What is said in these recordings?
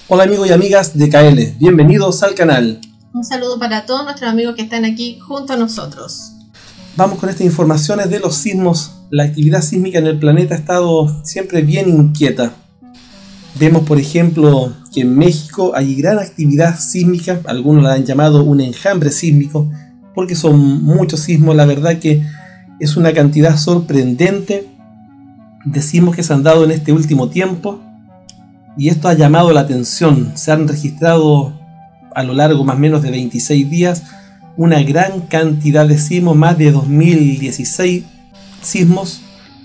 Hola amigos y amigas de KL, bienvenidos al canal. Un saludo para todos nuestros amigos que están aquí junto a nosotros. Vamos con estas informaciones de los sismos. La actividad sísmica en el planeta ha estado siempre bien inquieta. Vemos por ejemplo que en México hay gran actividad sísmica, algunos la han llamado un enjambre sísmico, porque son muchos sismos. La verdad que es una cantidad sorprendente de sismos que se han dado en este último tiempo. Y esto ha llamado la atención. Se han registrado a lo largo más o menos de 26 días una gran cantidad de sismos, más de 1216 sismos,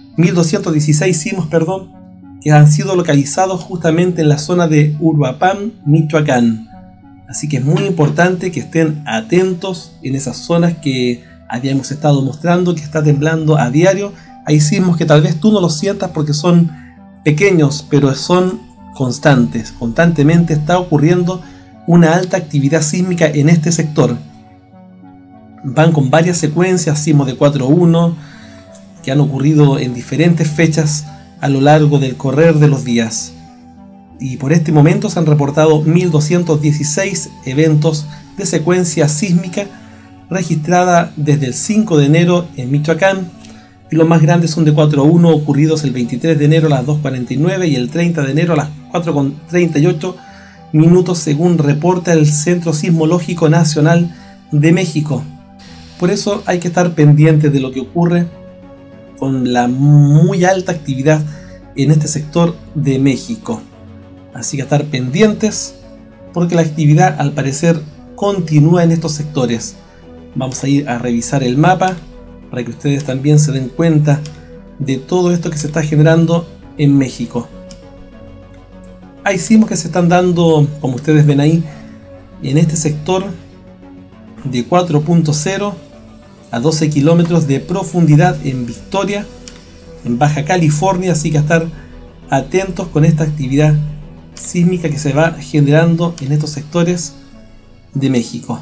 que han sido localizados justamente en la zona de Uruapan, Michoacán. Así que es muy importante que estén atentos en esas zonas que habíamos estado mostrando, que está temblando a diario. Hay sismos que tal vez tú no los sientas porque son pequeños, pero son constantemente está ocurriendo una alta actividad sísmica en este sector. Van con varias secuencias, sismos de 4.1 que han ocurrido en diferentes fechas a lo largo del correr de los días. Y por este momento se han reportado 1216 eventos de secuencia sísmica registrada desde el 5 de enero en Michoacán. Y los más grandes son de 4.1 ocurridos el 23 de enero a las 2:49 y el 30 de enero a las 4:38 minutos, según reporta el Centro Sismológico Nacional de México. Por eso hay que estar pendientes de lo que ocurre con la muy alta actividad en este sector de México. Así que estar pendientes porque la actividad al parecer continúa en estos sectores. Vamos a ir a revisar el mapa para que ustedes también se den cuenta de todo esto que se está generando en México. Hay sismos que se están dando, como ustedes ven ahí, en este sector de 4.0 a 12 kilómetros de profundidad en Victoria, en Baja California. Así que a estar atentos con esta actividad sísmica que se va generando en estos sectores de México.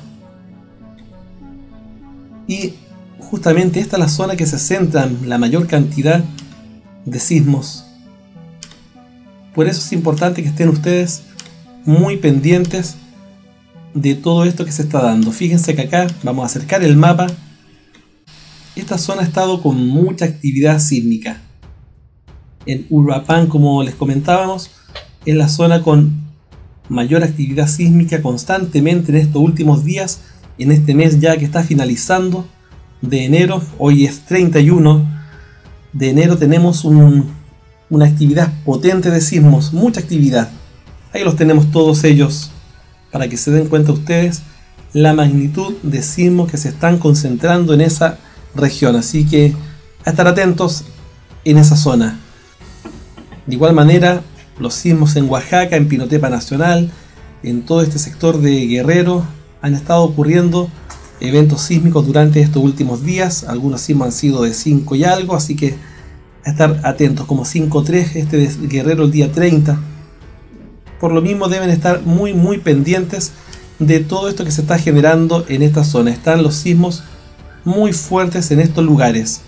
Y justamente esta es la zona que se centran la mayor cantidad de sismos. Por eso es importante que estén ustedes muy pendientes de todo esto que se está dando. Fíjense que acá vamos a acercar el mapa. Esta zona ha estado con mucha actividad sísmica. En Uruapan, como les comentábamos, es la zona con mayor actividad sísmica constantemente en estos últimos días. En este mes ya que está finalizando de enero, hoy es 31 de enero, tenemos una actividad potente de sismos, mucha actividad. Ahí los tenemos todos ellos para que se den cuenta ustedes la magnitud de sismos que se están concentrando en esa región. Así que a estar atentos en esa zona. De igual manera, los sismos en Oaxaca, en Pinotepa Nacional, en todo este sector de Guerrero, han estado ocurriendo eventos sísmicos durante estos últimos días. Algunos sismos han sido de 5 y algo, así que a estar atentos, como 5.3 este de Guerrero el día 30. Por lo mismo deben estar muy pendientes de todo esto que se está generando en esta zona. Están los sismos muy fuertes en estos lugares.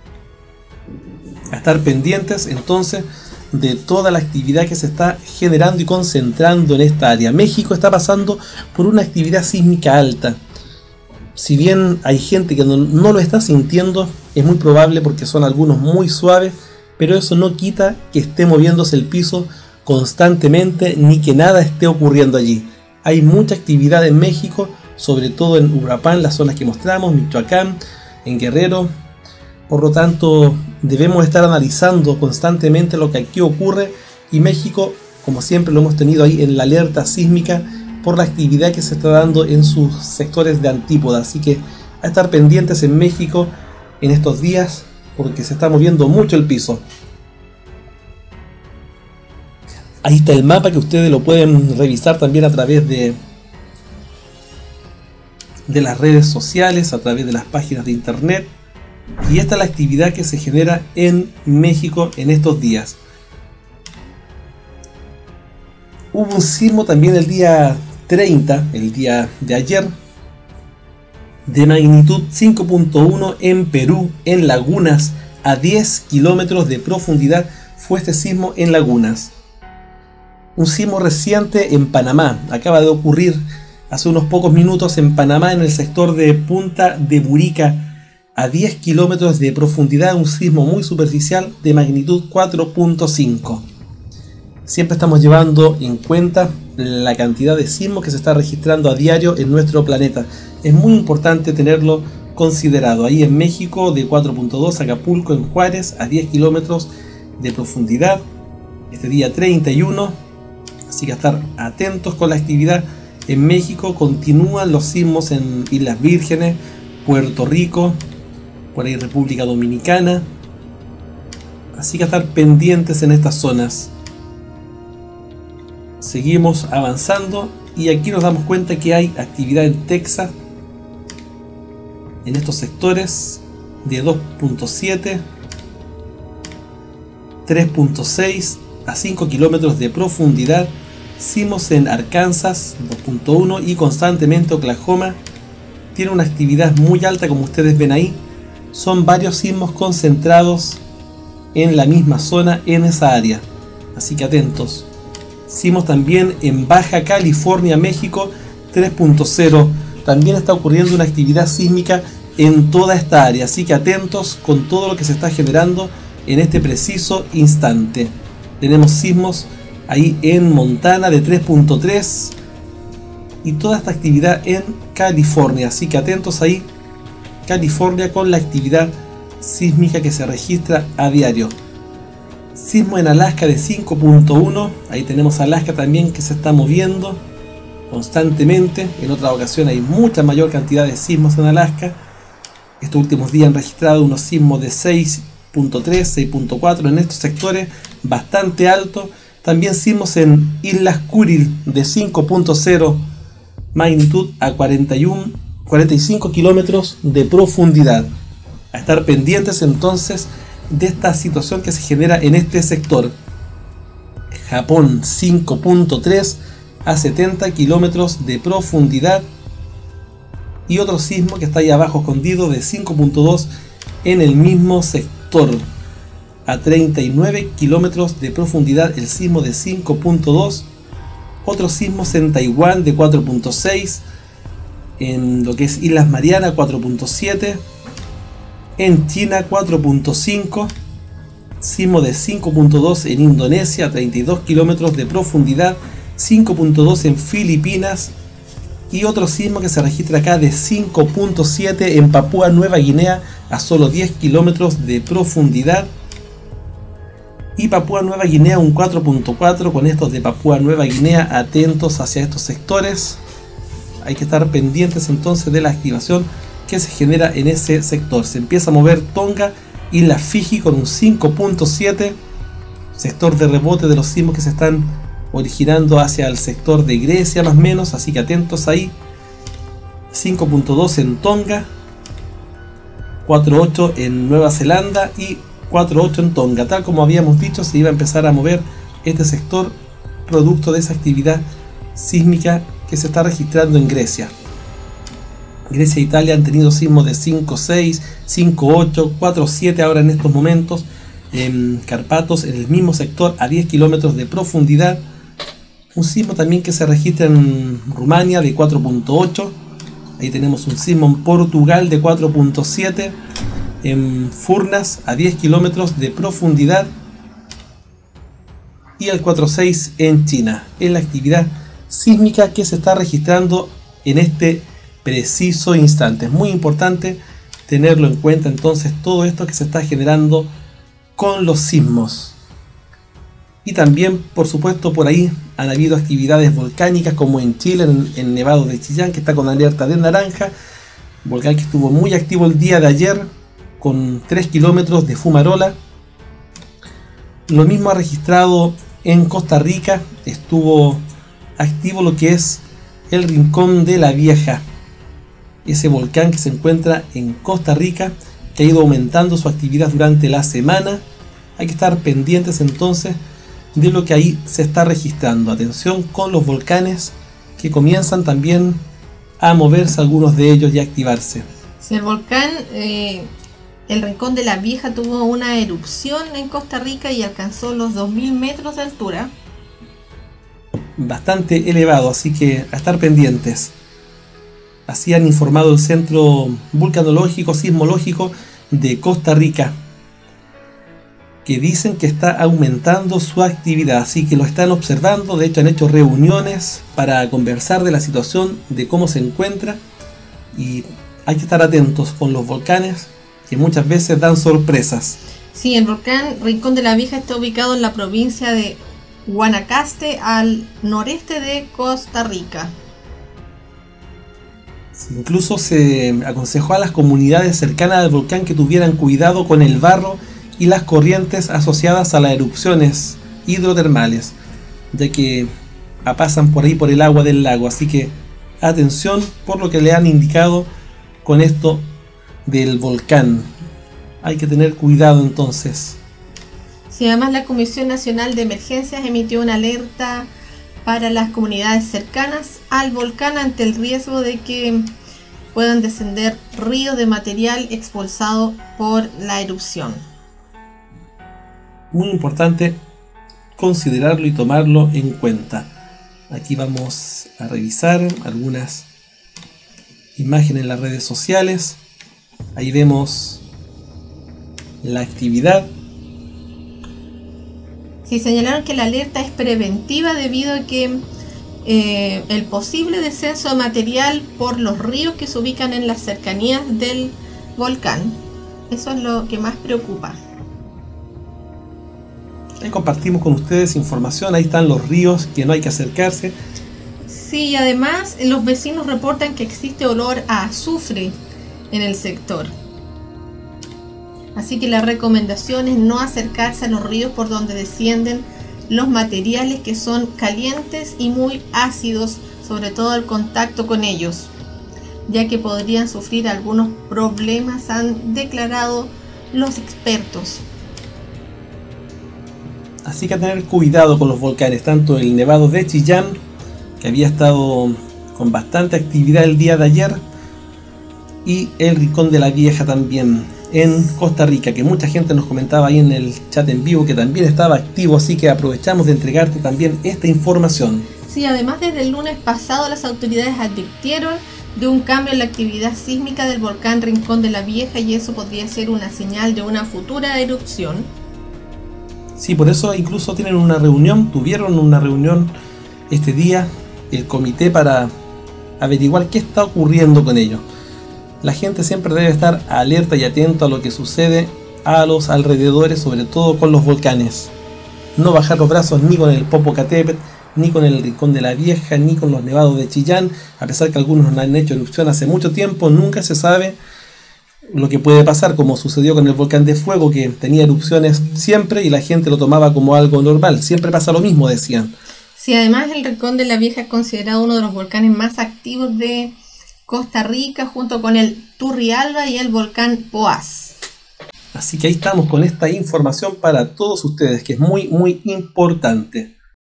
A estar pendientes entonces de toda la actividad que se está generando y concentrando en esta área. México está pasando por una actividad sísmica alta. Si bien hay gente que no lo está sintiendo, es muy probable porque son algunos muy suaves, pero eso no quita que esté moviéndose el piso constantemente ni que nada esté ocurriendo allí. Hay mucha actividad en México, sobre todo en Uruapan, las zonas que mostramos, Michoacán, en Guerrero. Por lo tanto, debemos estar analizando constantemente lo que aquí ocurre, y México, como siempre lo hemos tenido ahí en la alerta sísmica por la actividad que se está dando en sus sectores de antípoda. Así que a estar pendientes en México en estos días porque se está moviendo mucho el piso. Ahí está el mapa que ustedes lo pueden revisar también a través de las redes sociales, a través de las páginas de internet. Y esta es la actividad que se genera en México en estos días. Hubo un sismo también el día 30, el día de ayer, de magnitud 5.1 en Perú, en Lagunas, a 10 kilómetros de profundidad fue este sismo en Lagunas. Un sismo reciente en Panamá. Acaba de ocurrir hace unos pocos minutos en Panamá, en el sector de Punta de Burica, a 10 kilómetros de profundidad, un sismo muy superficial de magnitud 4.5. Siempre estamos llevando en cuenta la cantidad de sismos que se está registrando a diario en nuestro planeta. Es muy importante tenerlo considerado. Ahí en México de 4.2, Acapulco en Juárez a 10 kilómetros de profundidad, este día 31, así que a estar atentos con la actividad. En México continúan los sismos en Islas Vírgenes, Puerto Rico, por ahí República Dominicana, así que a estar pendientes en estas zonas. Seguimos avanzando y aquí nos damos cuenta que hay actividad en Texas, en estos sectores de 2.7, 3.6 a 5 kilómetros de profundidad. Sismos en Arkansas 2.1 y constantemente Oklahoma tiene una actividad muy alta, como ustedes ven ahí. Son varios sismos concentrados en la misma zona, en esa área, así que atentos. Sismos también en Baja California, México 3.0. También está ocurriendo una actividad sísmica en toda esta área, así que atentos con todo lo que se está generando en este preciso instante. Tenemos sismos ahí en Montana de 3.3 y toda esta actividad en California, así que atentos ahí, California, con la actividad sísmica que se registra a diario. Sismo en Alaska de 5.1, ahí tenemos Alaska también que se está moviendo constantemente. En otra ocasión hay mucha mayor cantidad de sismos en Alaska. Estos últimos días han registrado unos sismos de 6.3, 6.4 en estos sectores, bastante altos. También sismos en Islas Kuril de 5.0 magnitud a 45 kilómetros de profundidad. A estar pendientes entonces de esta situación que se genera en este sector. Japón 5.3 a 70 kilómetros de profundidad. Y otro sismo que está ahí abajo escondido de 5.2 en el mismo sector. A 39 kilómetros de profundidad el sismo de 5.2. Otros sismos en Taiwán de 4.6. En lo que es Islas Marianas 4.7. En China 4.5. Sismo de 5.2 en Indonesia a 32 kilómetros de profundidad. 5.2 en Filipinas. Y otro sismo que se registra acá de 5.7 en Papúa Nueva Guinea a solo 10 kilómetros de profundidad. Y Papúa Nueva Guinea un 4.4. Con estos de Papúa Nueva Guinea, atentos hacia estos sectores. Hay que estar pendientes entonces de la activación que se genera en ese sector. Se empieza a mover Tonga y la Fiji con un 5.7, sector de rebote de los sismos que se están originando hacia el sector de Grecia más o menos, así que atentos ahí. 5.2 en Tonga, 4.8 en Nueva Zelanda y 4.8 en Tonga. Tal como habíamos dicho, se iba a empezar a mover este sector producto de esa actividad sísmica que se está registrando en Grecia. Grecia e Italia han tenido sismos de 5.6, 5.8, 4.7 ahora en estos momentos. En Carpatos, en el mismo sector, a 10 kilómetros de profundidad. Un sismo también que se registra en Rumania de 4.8. Ahí tenemos un sismo en Portugal de 4.7. En Furnas, a 10 kilómetros de profundidad. Y el 4.6 en China. Es la actividad sísmica que se está registrando en este preciso instante. Es muy importante tenerlo en cuenta entonces todo esto que se está generando con los sismos. Y también, por supuesto, por ahí han habido actividades volcánicas como en Chile, en Nevado de Chillán, que está con alerta de naranja. Volcán que estuvo muy activo el día de ayer con 3 kilómetros de fumarola. Lo mismo ha registrado en Costa Rica. Estuvo activo lo que es el Rincón de la Vieja, ese volcán que se encuentra en Costa Rica, que ha ido aumentando su actividad durante la semana. Hay que estar pendientes entonces de lo que ahí se está registrando. Atención con los volcanes que comienzan también a moverse, algunos de ellos, y a activarse. Si el volcán, el Rincón de la Vieja, tuvo una erupción en Costa Rica y alcanzó los 2000 metros de altura. bastante elevado, así que a estar pendientes. Así han informado el Centro Vulcanológico Sismológico de Costa Rica, que dicen que está aumentando su actividad, así que lo están observando. De hecho han hecho reuniones para conversar de la situación, de cómo se encuentra, y hay que estar atentos con los volcanes que muchas veces dan sorpresas. Sí, el volcán Rincón de la Vieja está ubicado en la provincia de Guanacaste, al noreste de Costa Rica. Incluso se aconsejó a las comunidades cercanas al volcán que tuvieran cuidado con el barro y las corrientes asociadas a las erupciones hidrotermales, ya que pasan por ahí por el agua del lago. Así que atención por lo que le han indicado con esto del volcán. Hay que tener cuidado entonces. Sí, además la Comisión Nacional de Emergencias emitió una alerta para las comunidades cercanas al volcán ante el riesgo de que puedan descender ríos de material expulsado por la erupción. Muy importante considerarlo y tomarlo en cuenta. Aquí vamos a revisar algunas imágenes en las redes sociales. Ahí vemos la actividad. Sí, señalaron que la alerta es preventiva debido a que el posible descenso de material por los ríos que se ubican en las cercanías del volcán. Eso es lo que más preocupa. Ahí compartimos con ustedes información. Ahí están los ríos que no hay que acercarse. Sí, y además los vecinos reportan que existe olor a azufre en el sector. Así que la recomendación es no acercarse a los ríos por donde descienden los materiales que son calientes y muy ácidos, sobre todo al contacto con ellos, ya que podrían sufrir algunos problemas, han declarado los expertos. Así que a tener cuidado con los volcanes, tanto el Nevado de Chillán, que había estado con bastante actividad el día de ayer, y el Rincón de la Vieja también en Costa Rica, que mucha gente nos comentaba ahí en el chat en vivo que también estaba activo, así que aprovechamos de entregarte también esta información. Sí, además desde el lunes pasado las autoridades advirtieron de un cambio en la actividad sísmica del volcán Rincón de la Vieja, y eso podría ser una señal de una futura erupción. Sí, por eso incluso tuvieron una reunión este día, el comité, para averiguar qué está ocurriendo con ello. La gente siempre debe estar alerta y atento a lo que sucede a los alrededores, sobre todo con los volcanes. No bajar los brazos ni con el Popocatépetl, ni con el Rincón de la Vieja, ni con los nevados de Chillán. A pesar que algunos no han hecho erupción hace mucho tiempo, nunca se sabe lo que puede pasar, como sucedió con el volcán de Fuego, que tenía erupciones siempre y la gente lo tomaba como algo normal. Siempre pasa lo mismo, decían. Sí, además el Rincón de la Vieja es considerado uno de los volcanes más activos de Costa Rica, junto con el Turrialba y el volcán Poás. Así que ahí estamos con esta información para todos ustedes, que es muy importante.